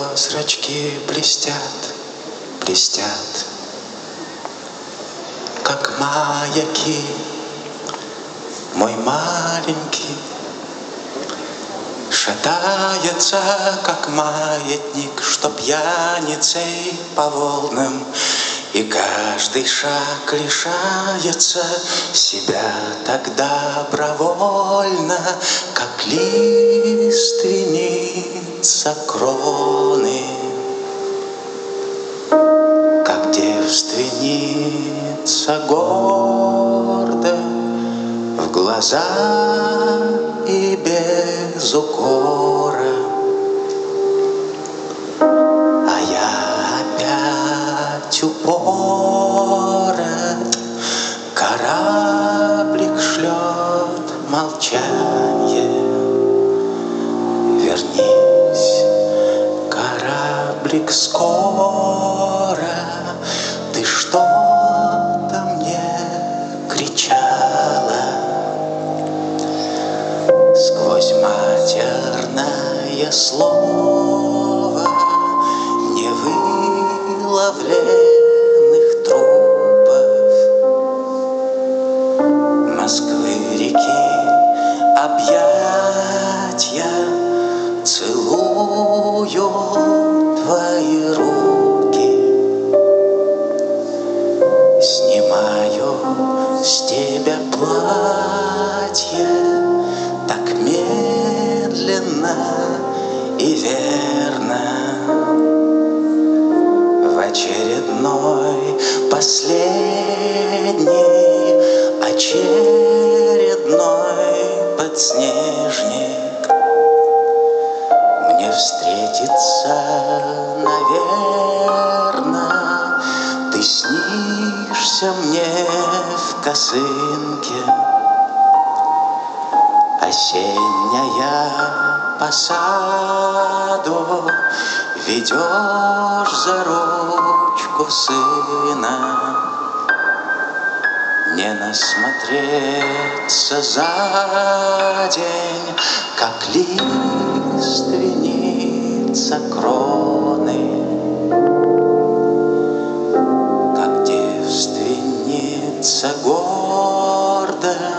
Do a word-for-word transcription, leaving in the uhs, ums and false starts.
зрачки блестят, блестят, как маяки, мой маленький шатается, как маятник, что пьяницей по волнам, и каждый шаг лишается себя так добровольно, как лиственница кроны, как девственница гордо в глаза и без укора. А я опять упорот, кораблик шлет молчанье. Вернись, кораблик, скоро, ты что-то мне кричала сквозь матерное слово невыловленных трупов Москвы-реки объятья. Целую твои руки, снимаю с тебя платье так медленно и верно. В очередной, последний, очередной подснежник мне встретится, наверно. Ты снишься мне в косынке, осенняя по саду, ведешь за ручку сына. Не насмотреться за день, как лиственница кроны, как девственница гордо